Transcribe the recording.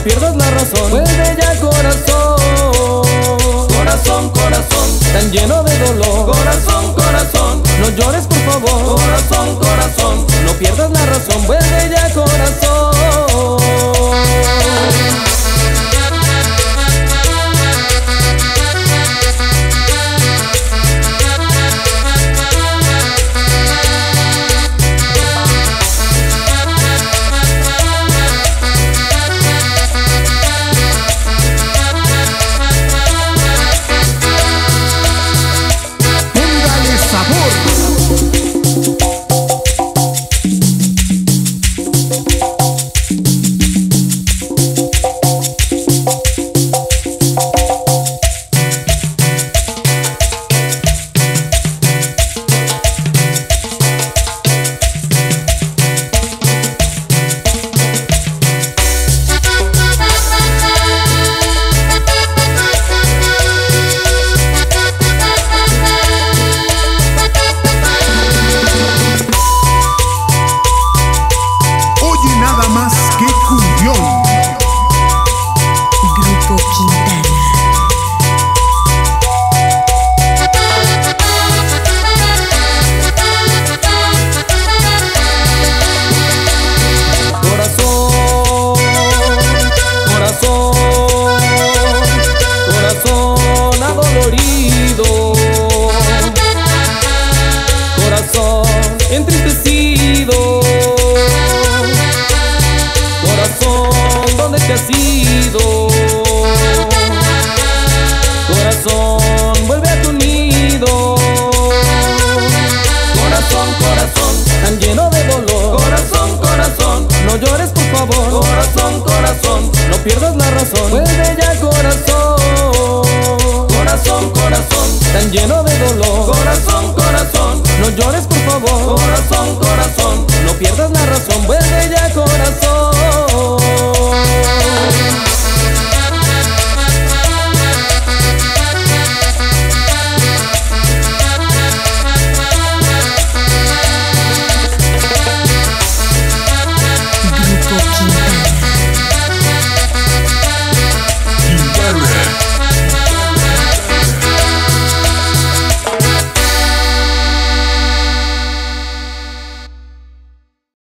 pierdas la razón. Vuelve ya, corazón. Corazón, corazón, Tan lleno de dolor. corazón, corazón, No llores, por favor. corazón, corazón. No pierdas la razón. Vuelve ya, corazón. Póngale sabor. Oye nada más que cumbión. Grupo Quintana. Corazón, corazón, corazón adolorido, corazón entristecido, corazón, ¿dónde te has ido? Corazón, vuelve a tu nido. Corazón, corazón, Tan lleno de dolor. corazón, corazón, No llores, por favor. corazón, corazón, No pierdas la razón. Vuelve ya, corazón. corazón, corazón, Tan lleno de dolor. corazón, corazón, No llores, por favor. corazón, corazón. No pierdas la razón. Vuelve ya,